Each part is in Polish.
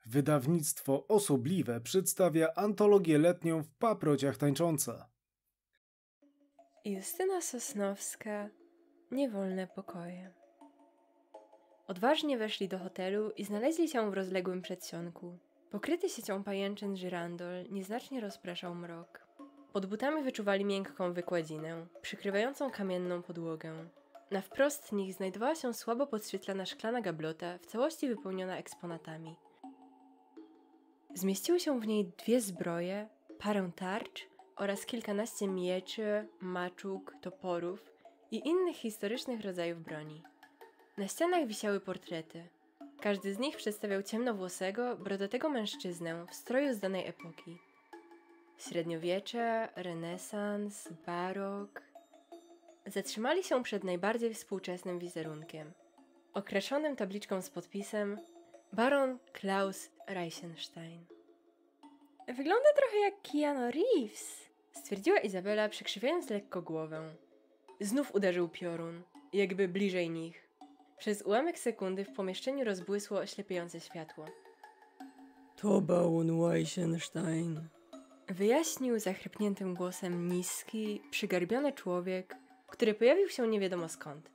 Wydawnictwo Osobliwe przedstawia antologię letnią w paprociach tańczące. Justyna Sosnowska, Niewolne pokoje. Odważnie weszli do hotelu i znaleźli się w rozległym przedsionku. Pokryty siecią pajęczyn żyrandol nieznacznie rozpraszał mrok. Pod butami wyczuwali miękką wykładzinę, przykrywającą kamienną podłogę. Na wprost nich znajdowała się słabo podświetlana szklana gablota, w całości wypełniona eksponatami. Zmieściły się w niej 2 zbroje, parę tarcz oraz kilkanaście mieczy, maczug, toporów i innych historycznych rodzajów broni. Na ścianach wisiały portrety. Każdy z nich przedstawiał ciemnowłosego, brodatego mężczyznę w stroju z danej epoki. Średniowiecze, renesans, barok. Zatrzymali się przed najbardziej współczesnym wizerunkiem, określonym tabliczką z podpisem Baron Klaus Reichenstein. Wygląda trochę jak Keanu Reeves, stwierdziła Izabela, przekrzywiając lekko głowę. Znów uderzył piorun, jakby bliżej nich. Przez ułamek sekundy w pomieszczeniu rozbłysło oślepiające światło. To Baron Reichenstein, wyjaśnił zachrypniętym głosem niski, przygarbiony człowiek, który pojawił się nie wiadomo skąd.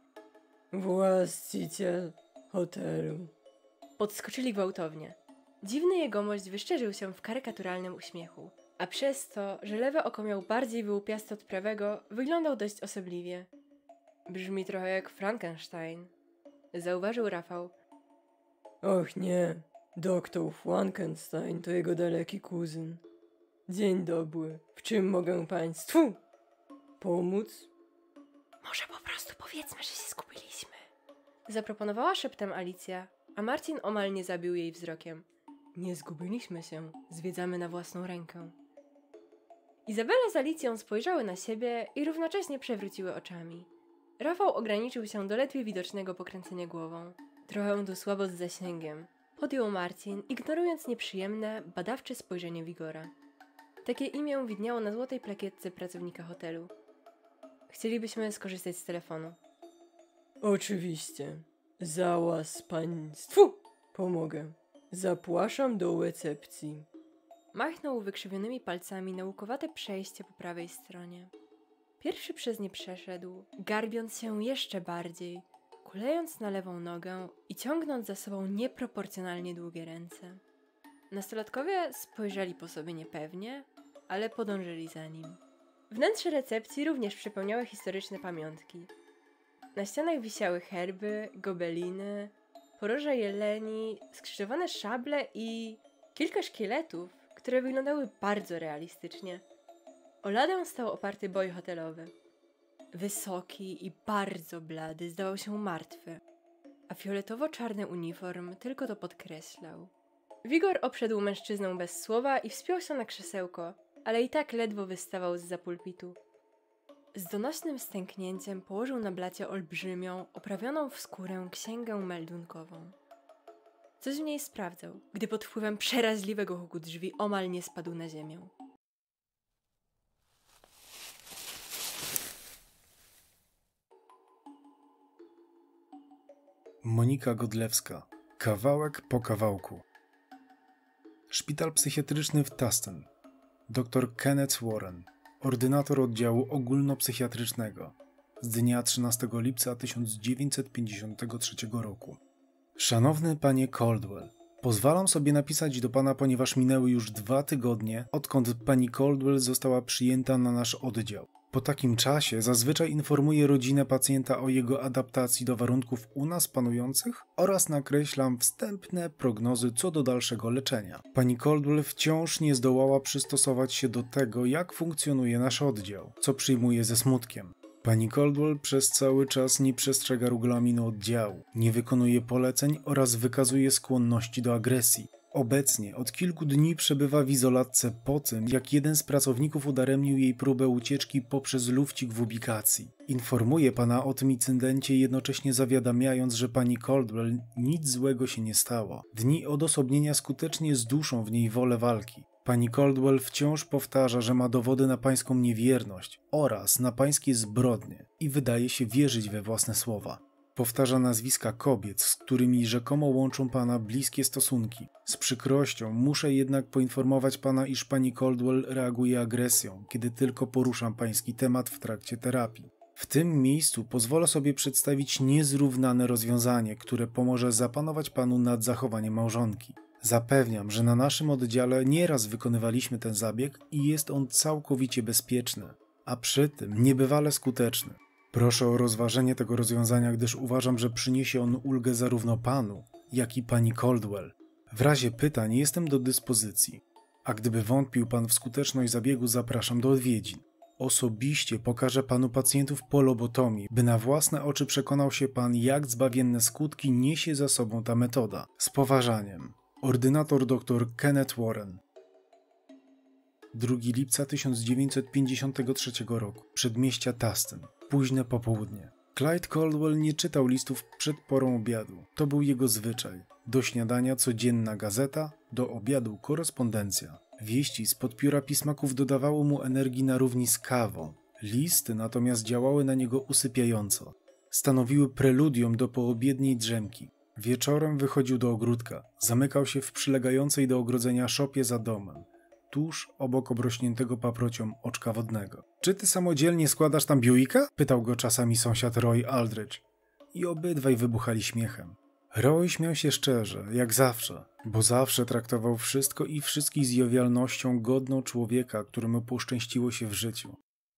właściciel hotelu. Podskoczyli gwałtownie. Dziwny jegomość wyszczerzył się w karykaturalnym uśmiechu, a przez to, że lewe oko miał bardziej wyłupiaste od prawego, wyglądał dość osobliwie. Brzmi trochę jak Frankenstein, zauważył Rafał. Och nie, doktor Frankenstein to jego daleki kuzyn. Dzień dobry, w czym mogę państwu pomóc? Może po prostu powiedzmy, że się zgubiliśmy. Zaproponowała szeptem Alicja, a Marcin omal nie zabił jej wzrokiem. Nie zgubiliśmy się, zwiedzamy na własną rękę. Izabela z Alicją spojrzały na siebie i równocześnie przewróciły oczami. Rafał ograniczył się do ledwie widocznego pokręcenia głową. Trochę tu słabo z zasięgiem, podjął Marcin, ignorując nieprzyjemne, badawcze spojrzenie Wigora. Takie imię widniało na złotej plakietce pracownika hotelu. Chcielibyśmy skorzystać z telefonu. Oczywiście, zaraz państwu pomogę. Zapraszam do recepcji. Machnął wykrzywionymi palcami na łukowate przejście po prawej stronie. Pierwszy przez nie przeszedł, garbiąc się jeszcze bardziej, kulejąc na lewą nogę i ciągnąc za sobą nieproporcjonalnie długie ręce. Nastolatkowie spojrzeli po sobie niepewnie, ale podążyli za nim. Wnętrze recepcji również przypełniały historyczne pamiątki. Na ścianach wisiały herby, gobeliny, poroże jeleni, skrzyżowane szable i kilka szkieletów, które wyglądały bardzo realistycznie. O ladę stał oparty boj hotelowy. Wysoki i bardzo blady, zdawał się martwy, a fioletowo-czarny uniform tylko to podkreślał. Wigor obszedł mężczyznę bez słowa i wspiął się na krzesełko, ale i tak ledwo wystawał zza pulpitu. Z donośnym stęknięciem położył na blacie olbrzymią, oprawioną w skórę księgę meldunkową. Coś w niej sprawdzał, gdy pod wpływem przeraźliwego huku drzwi omal nie spadł na ziemię. Monika Godlewska. Kawałek po kawałku. Szpital psychiatryczny w Tustin. Dr Kenneth Warren, ordynator oddziału ogólnopsychiatrycznego, z dnia 13 lipca 1953 roku. Szanowny panie Caldwell, pozwalam sobie napisać do pana, ponieważ minęły już 2 tygodnie, odkąd pani Caldwell została przyjęta na nasz oddział. Po takim czasie zazwyczaj informuję rodzinę pacjenta o jego adaptacji do warunków u nas panujących oraz nakreślam wstępne prognozy co do dalszego leczenia. Pani Caldwell wciąż nie zdołała przystosować się do tego, jak funkcjonuje nasz oddział, co przyjmuję ze smutkiem. Pani Caldwell przez cały czas nie przestrzega regulaminu oddziału, nie wykonuje poleceń oraz wykazuje skłonności do agresji. Obecnie od kilku dni przebywa w izolatce po tym, jak jeden z pracowników udaremnił jej próbę ucieczki poprzez lufcik w ubikacji. Informuję pana o tym incydencie, jednocześnie zawiadamiając, że pani Caldwell nic złego się nie stało. Dni odosobnienia skutecznie zduszą w niej wolę walki. Pani Caldwell wciąż powtarza, że ma dowody na pańską niewierność oraz na pańskie zbrodnie i wydaje się wierzyć we własne słowa. Powtarza nazwiska kobiet, z którymi rzekomo łączą pana bliskie stosunki. Z przykrością muszę jednak poinformować pana, iż pani Caldwell reaguje agresją, kiedy tylko poruszam pański temat w trakcie terapii. W tym miejscu pozwolę sobie przedstawić niezrównane rozwiązanie, które pomoże zapanować panu nad zachowaniem małżonki. Zapewniam, że na naszym oddziale nieraz wykonywaliśmy ten zabieg i jest on całkowicie bezpieczny, a przy tym niebywale skuteczny. Proszę o rozważenie tego rozwiązania, gdyż uważam, że przyniesie on ulgę zarówno panu, jak i pani Caldwell. W razie pytań jestem do dyspozycji, a gdyby wątpił pan w skuteczność zabiegu, zapraszam do odwiedzin. Osobiście pokażę panu pacjentów po lobotomii, by na własne oczy przekonał się pan, jak zbawienne skutki niesie za sobą ta metoda. Z poważaniem. Ordynator dr Kenneth Warren. 2 lipca 1953 roku. Przedmieścia Tustin. Późne popołudnie. Clyde Caldwell nie czytał listów przed porą obiadu. To był jego zwyczaj. Do śniadania codzienna gazeta, do obiadu korespondencja. Wieści spod pióra pismaków dodawało mu energii na równi z kawą. Listy natomiast działały na niego usypiająco. Stanowiły preludium do poobiedniej drzemki. Wieczorem wychodził do ogródka. Zamykał się w przylegającej do ogrodzenia szopie za domem, tuż obok obrośniętego paprocią oczka wodnego. Czy ty samodzielnie składasz tam Buicka? Pytał go czasami sąsiad Roy Aldridge. I obydwaj wybuchali śmiechem. Roy śmiał się szczerze, jak zawsze, bo zawsze traktował wszystko i wszystkich z jowialnością godną człowieka, któremu poszczęściło się w życiu.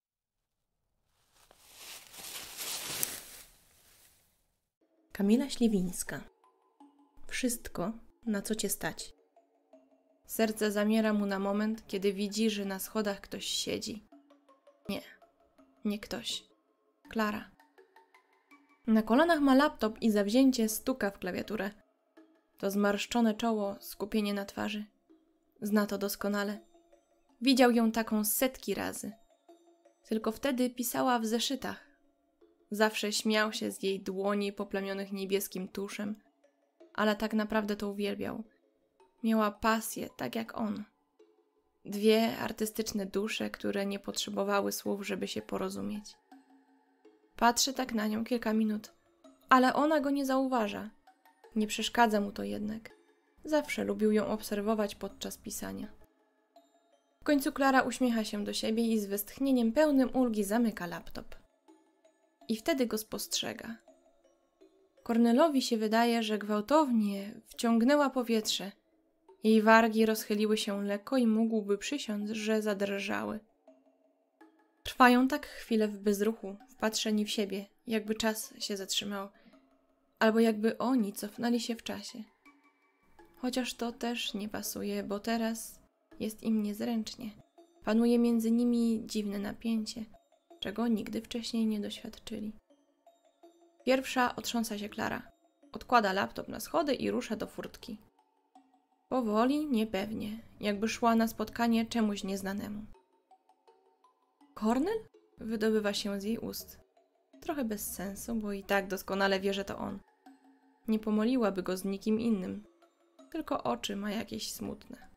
Kamila Śliwińska. Wszystko, na co cię stać. Serce zamiera mu na moment, kiedy widzi, że na schodach ktoś siedzi. Nie ktoś. Klara. Na kolanach ma laptop i zawzięcie stuka w klawiaturę. To zmarszczone czoło, skupienie na twarzy. Zna to doskonale. Widział ją taką setki razy. Tylko wtedy pisała w zeszytach. Zawsze śmiał się z jej dłoni poplamionych niebieskim tuszem, ale tak naprawdę to uwielbiał. Miała pasję, tak jak on. Dwie artystyczne dusze, które nie potrzebowały słów, żeby się porozumieć. Patrzy tak na nią kilka minut, ale ona go nie zauważa. Nie przeszkadza mu to jednak. Zawsze lubił ją obserwować podczas pisania. W końcu Klara uśmiecha się do siebie i z westchnieniem pełnym ulgi zamyka laptop. I wtedy go spostrzega. Kornelowi się wydaje, że gwałtownie wciągnęła powietrze. Jej wargi rozchyliły się lekko i mógłby przysiąc, że zadrżały. Trwają tak chwilę w bezruchu, wpatrzeni w siebie, jakby czas się zatrzymał, albo jakby oni cofnęli się w czasie. Chociaż to też nie pasuje, bo teraz jest im niezręcznie. Panuje między nimi dziwne napięcie, czego nigdy wcześniej nie doświadczyli. Pierwsza otrząsa się Klara. Odkłada laptop na schody i rusza do furtki. Powoli, niepewnie, jakby szła na spotkanie czemuś nieznanemu. Kornel? Wydobywa się z jej ust. Trochę bez sensu, bo i tak doskonale wie, że to on. Nie pomyliłaby go z nikim innym. Tylko oczy ma jakieś smutne.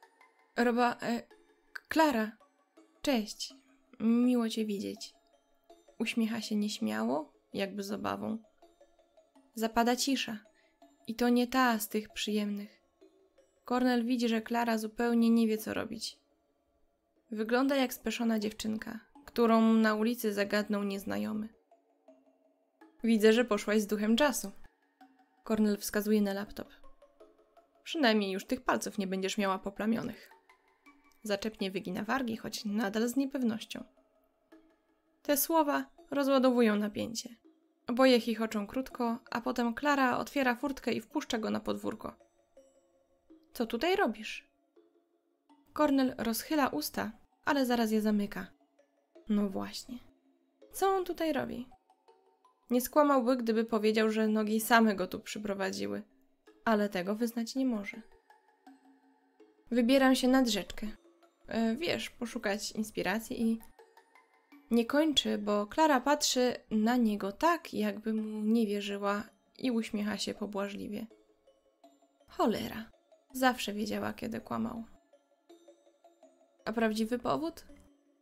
Klara. Cześć. Miło cię widzieć. Uśmiecha się nieśmiało, jakby z obawą. Zapada cisza. I to nie ta z tych przyjemnych. Kornel widzi, że Klara zupełnie nie wie, co robić. Wygląda jak speszona dziewczynka, którą na ulicy zagadnął nieznajomy. Widzę, że poszłaś z duchem czasu. Kornel wskazuje na laptop. Przynajmniej już tych palców nie będziesz miała poplamionych. Zaczepnie wygina wargi, choć nadal z niepewnością. Te słowa rozładowują napięcie. Oboje chichoczą krótko, a potem Klara otwiera furtkę i wpuszcza go na podwórko. Co tutaj robisz? Kornel rozchyla usta, ale zaraz je zamyka. No właśnie. Co on tutaj robi? Nie skłamałby, gdyby powiedział, że nogi same go tu przyprowadziły, ale tego wyznać nie może. Wybieram się nad rzeczkę. Wiesz, poszukać inspiracji i... Nie kończy, bo Klara patrzy na niego tak, jakby mu nie wierzyła i uśmiecha się pobłażliwie. Cholera. Zawsze wiedziała, kiedy kłamał. A prawdziwy powód?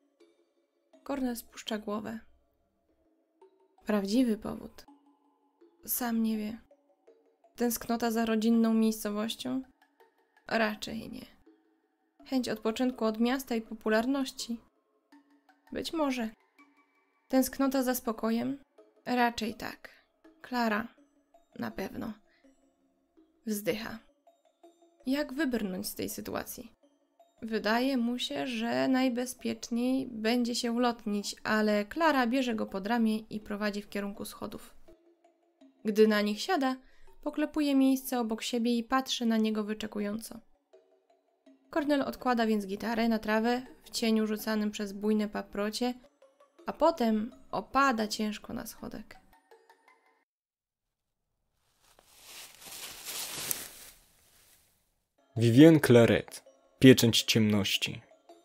Kornel spuszcza głowę. Prawdziwy powód. Sam nie wie. Tęsknota za rodzinną miejscowością? Raczej nie. Chęć odpoczynku od miasta i popularności? Być może. Tęsknota za spokojem? Raczej tak. Klara? Na pewno. Wzdycha. Jak wybrnąć z tej sytuacji? Wydaje mu się, że najbezpieczniej będzie się ulotnić, ale Klara bierze go pod ramię i prowadzi w kierunku schodów. Gdy na nich siada, poklepuje miejsce obok siebie i patrzy na niego wyczekująco. Cornel odkłada więc gitarę na trawę w cieniu rzucanym przez bujne paprocie, a potem opada ciężko na schodek. Vivienne Claret, pieczęć ciemności.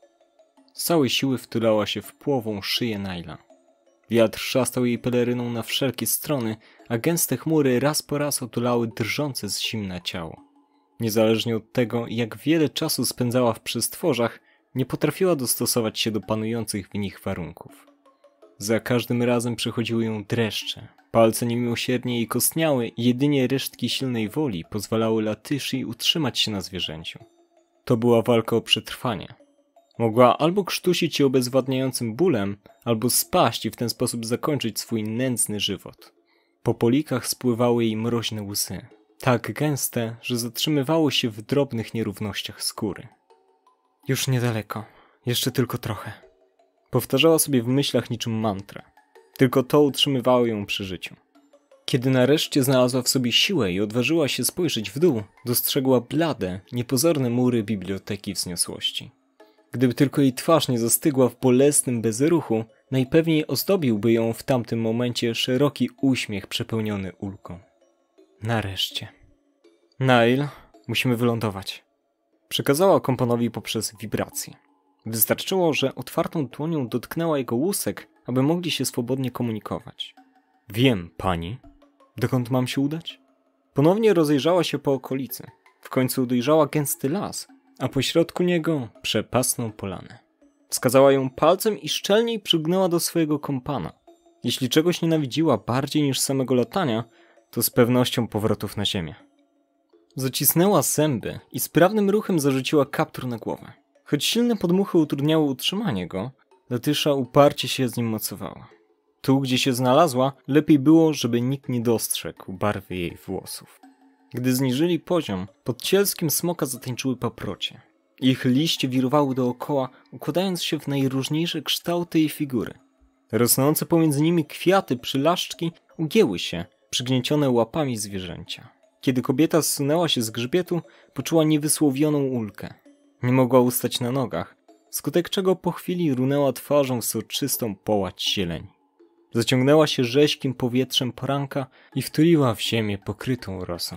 Z całej siły wtulała się w płową szyję Nile'a. Wiatr szastał jej peleryną na wszelkie strony, a gęste chmury raz po raz otulały drżące z zimna ciało. Niezależnie od tego, jak wiele czasu spędzała w przestworzach, nie potrafiła dostosować się do panujących w nich warunków. Za każdym razem przechodziły ją dreszcze. Palce niemiłosiernie jej kostniały i jedynie resztki silnej woli pozwalały Latyszy utrzymać się na zwierzęciu. To była walka o przetrwanie. Mogła albo krztusić się obezwładniającym bólem, albo spaść i w ten sposób zakończyć swój nędzny żywot. Po polikach spływały jej mroźne łzy, tak gęste, że zatrzymywały się w drobnych nierównościach skóry. Już niedaleko, jeszcze tylko trochę. Powtarzała sobie w myślach niczym mantrę. Tylko to utrzymywało ją przy życiu. Kiedy nareszcie znalazła w sobie siłę i odważyła się spojrzeć w dół, dostrzegła blade, niepozorne mury biblioteki wzniosłości. Gdyby tylko jej twarz nie zastygła w bolesnym bezruchu, najpewniej ozdobiłby ją w tamtym momencie szeroki uśmiech przepełniony ulgą. Nareszcie. Nile, musimy wylądować. Przekazała komponowi poprzez wibrację. Wystarczyło, że otwartą dłonią dotknęła jego łusek, aby mogli się swobodnie komunikować. Wiem, pani. Dokąd mam się udać? Ponownie rozejrzała się po okolicy. W końcu dojrzała gęsty las, a pośrodku niego przepastną polanę. Wskazała ją palcem i szczelniej przygnęła do swojego kompana. Jeśli czegoś nienawidziła bardziej niż samego latania, to z pewnością powrotów na ziemię. Zacisnęła zęby i sprawnym ruchem zarzuciła kaptur na głowę. Choć silne podmuchy utrudniały utrzymanie go, Latysza uparcie się z nim mocowała. Tu, gdzie się znalazła, lepiej było, żeby nikt nie dostrzegł barwy jej włosów. Gdy zniżyli poziom, pod cielskiem smoka zatańczyły paprocie. Ich liście wirowały dookoła, układając się w najróżniejsze kształty i figury. Rosnące pomiędzy nimi kwiaty przylaszczki ugięły się, przygniecione łapami zwierzęcia. Kiedy kobieta zsunęła się z grzbietu, poczuła niewysłowioną ulgę. Nie mogła ustać na nogach, wskutek czego po chwili runęła twarzą w soczystą połać zieleni. Zaciągnęła się rzeźkim powietrzem poranka i wtuliła w ziemię pokrytą rosą.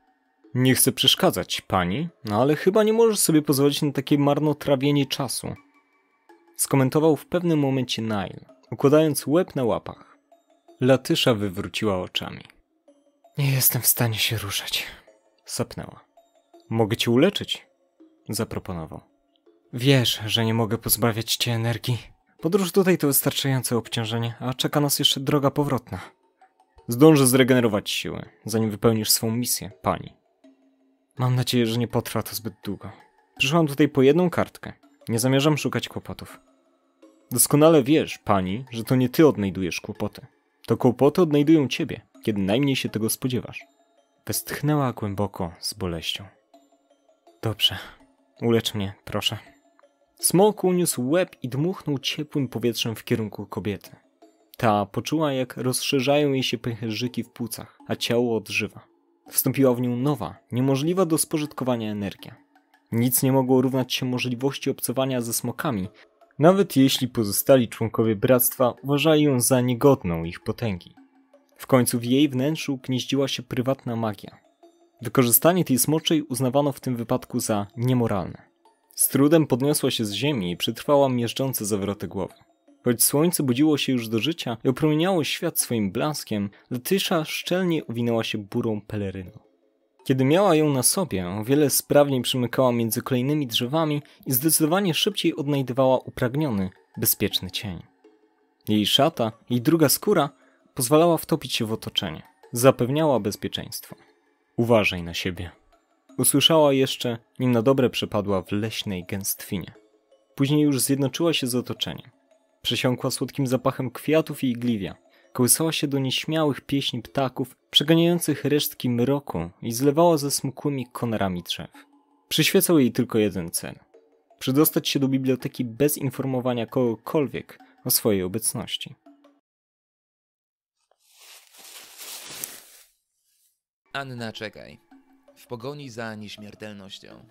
Nie chcę przeszkadzać, pani, ale chyba nie możesz sobie pozwolić na takie marnotrawienie czasu. Skomentował w pewnym momencie Nile, układając łeb na łapach. Latysza wywróciła oczami. Nie jestem w stanie się ruszać, sapnęła. Mogę cię uleczyć, zaproponował. Wiesz, że nie mogę pozbawiać cię energii. Podróż tutaj to wystarczające obciążenie, a czeka nas jeszcze droga powrotna. Zdążę zregenerować siłę, zanim wypełnisz swą misję, pani. Mam nadzieję, że nie potrwa to zbyt długo. Przyszłam tutaj po jedną kartkę. Nie zamierzam szukać kłopotów. Doskonale wiesz, pani, że to nie ty odnajdujesz kłopoty. To kłopoty odnajdują ciebie, kiedy najmniej się tego spodziewasz. Westchnęła głęboko z boleścią. Dobrze, ulecz mnie, proszę. Smok uniósł łeb i dmuchnął ciepłym powietrzem w kierunku kobiety. Ta poczuła, jak rozszerzają jej się pęcherzyki w płucach, a ciało odżywa. Wstąpiła w nią nowa, niemożliwa do spożytkowania energia. Nic nie mogło równać się możliwości obcowania ze smokami, nawet jeśli pozostali członkowie bractwa uważali ją za niegodną ich potęgi. W końcu w jej wnętrzu gnieździła się prywatna magia. Wykorzystanie tej smoczej uznawano w tym wypadku za niemoralne. Z trudem podniosła się z ziemi i przetrwała miażdżące zawroty głowy. Choć słońce budziło się już do życia i opromieniało świat swoim blaskiem, Latysza szczelnie uwinęła się burą peleryną. Kiedy miała ją na sobie, o wiele sprawniej przemykała między kolejnymi drzewami i zdecydowanie szybciej odnajdywała upragniony, bezpieczny cień. Jej szata, jej druga skóra pozwalała wtopić się w otoczenie. Zapewniała bezpieczeństwo. Uważaj na siebie. Usłyszała jeszcze, nim na dobre przepadła w leśnej gęstwinie. Później już zjednoczyła się z otoczeniem. Przesiąkła słodkim zapachem kwiatów i igliwia. Kołysała się do nieśmiałych pieśni ptaków, przeganiających resztki mroku i zlewała ze smukłymi konarami drzew. Przyświecał jej tylko jeden cel. Przedostać się do biblioteki bez informowania kogokolwiek o swojej obecności. Anna, czekaj. W pogoni za nieśmiertelnością.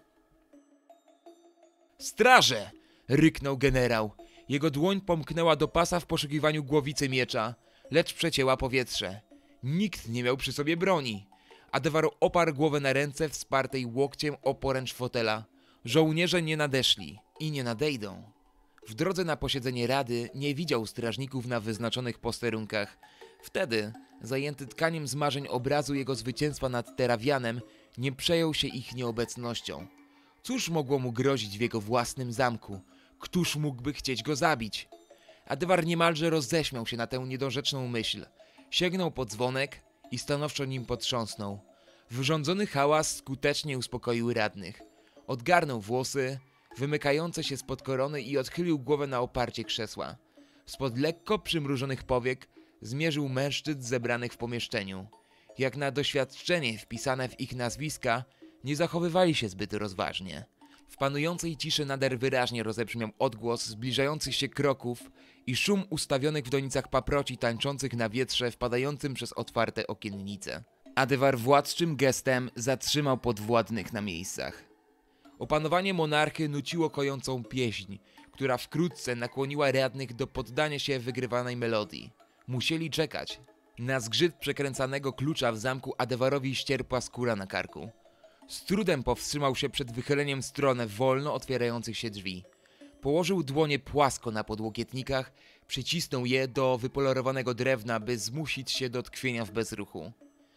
Straże! Ryknął generał. Jego dłoń pomknęła do pasa w poszukiwaniu głowicy miecza, lecz przecięła powietrze. Nikt nie miał przy sobie broni. Adewar oparł głowę na ręce wspartej łokciem o poręcz fotela. Żołnierze nie nadeszli i nie nadejdą. W drodze na posiedzenie rady nie widział strażników na wyznaczonych posterunkach. Wtedy, zajęty tkaniem z marzeń obrazu jego zwycięstwa nad Terawianem, nie przejął się ich nieobecnością. Cóż mogło mu grozić w jego własnym zamku? Któż mógłby chcieć go zabić? Adewar niemalże roześmiał się na tę niedorzeczną myśl. Sięgnął po dzwonek i stanowczo nim potrząsnął. Wyrządzony hałas skutecznie uspokoił radnych. Odgarnął włosy, wymykające się spod korony i odchylił głowę na oparcie krzesła. Spod lekko przymrużonych powiek zmierzył mężczyzn zebranych w pomieszczeniu. Jak na doświadczenie wpisane w ich nazwiska, nie zachowywali się zbyt rozważnie. W panującej ciszy nader wyraźnie rozebrzmiał odgłos zbliżających się kroków i szum ustawionych w donicach paproci tańczących na wietrze wpadającym przez otwarte okiennice. Adewar władczym gestem zatrzymał podwładnych na miejscach. Opanowanie monarchy nuciło kojącą pieśń, która wkrótce nakłoniła radnych do poddania się wygrywanej melodii. Musieli czekać. Na zgrzyt przekręcanego klucza w zamku Adewarowi ścierpła skóra na karku. Z trudem powstrzymał się przed wychyleniem w stronę wolno otwierających się drzwi. Położył dłonie płasko na podłokietnikach, przycisnął je do wypolerowanego drewna, by zmusić się do tkwienia w bezruchu.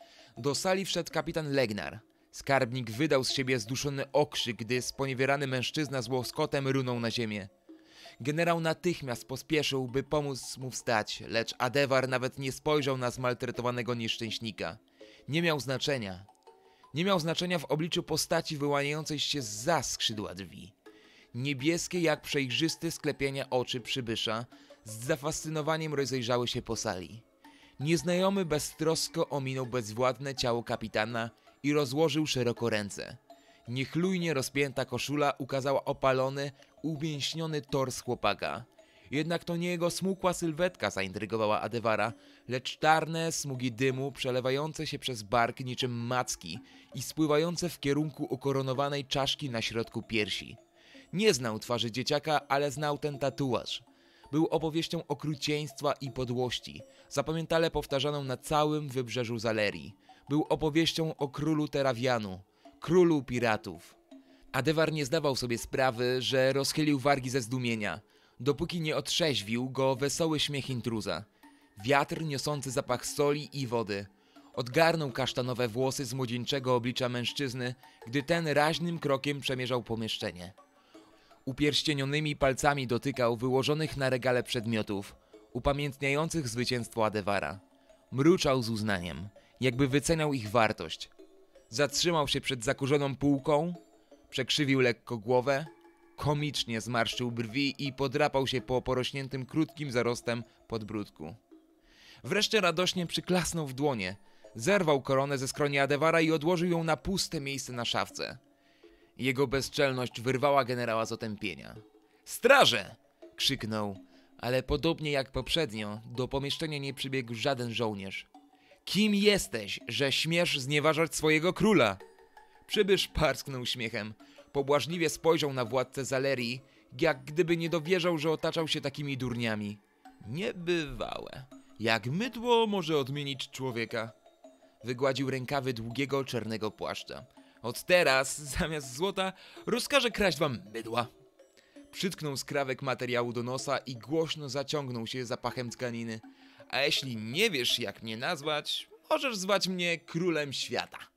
Do sali wszedł kapitan Legnar. Skarbnik wydał z siebie zduszony okrzyk, gdy sponiewierany mężczyzna z łoskotem runął na ziemię. Generał natychmiast pospieszył, by pomóc mu wstać, lecz Adewar nawet nie spojrzał na zmaltretowanego nieszczęśnika. Nie miał znaczenia. Nie miał znaczenia w obliczu postaci wyłaniającej się zza skrzydła drzwi. Niebieskie jak przejrzyste sklepienia oczy przybysza z zafascynowaniem rozejrzały się po sali. Nieznajomy beztrosko ominął bezwładne ciało kapitana i rozłożył szeroko ręce. Niechlujnie rozpięta koszula ukazała opalony, umięśniony tors chłopaka. Jednak to nie jego smukła sylwetka zaintrygowała Adewara, lecz czarne smugi dymu przelewające się przez bark niczym macki i spływające w kierunku ukoronowanej czaszki na środku piersi. Nie znał twarzy dzieciaka, ale znał ten tatuaż. Był opowieścią okrucieństwa i podłości, zapamiętale powtarzaną na całym wybrzeżu Zalerii. Był opowieścią o królu Terawianu, królu piratów. Adewar nie zdawał sobie sprawy, że rozchylił wargi ze zdumienia, dopóki nie otrzeźwił go wesoły śmiech intruza. Wiatr niosący zapach soli i wody. Odgarnął kasztanowe włosy z młodzieńczego oblicza mężczyzny, gdy ten raźnym krokiem przemierzał pomieszczenie. Upierścienionymi palcami dotykał wyłożonych na regale przedmiotów, upamiętniających zwycięstwo Adewara. Mruczał z uznaniem, jakby wyceniał ich wartość. Zatrzymał się przed zakurzoną półką, przekrzywił lekko głowę, komicznie zmarszczył brwi i podrapał się po porośniętym krótkim zarostem podbródku. Wreszcie radośnie przyklasnął w dłonie, zerwał koronę ze skroni Adewara i odłożył ją na puste miejsce na szafce. Jego bezczelność wyrwała generała z otępienia. „Straże!” krzyknął, ale podobnie jak poprzednio do pomieszczenia nie przybiegł żaden żołnierz. „Kim jesteś, że śmiesz znieważać swojego króla?” Przybysz parsknął śmiechem. Pobłażliwie spojrzał na władcę Zalerii, jak gdyby nie dowierzał, że otaczał się takimi durniami. „Niebywałe. Jak mydło może odmienić człowieka?” Wygładził rękawy długiego czarnego płaszcza. „Od teraz, zamiast złota, rozkażę kraść wam mydła.” Przytknął skrawek materiału do nosa i głośno zaciągnął się zapachem tkaniny. „A jeśli nie wiesz, jak mnie nazwać, możesz zwać mnie królem świata.”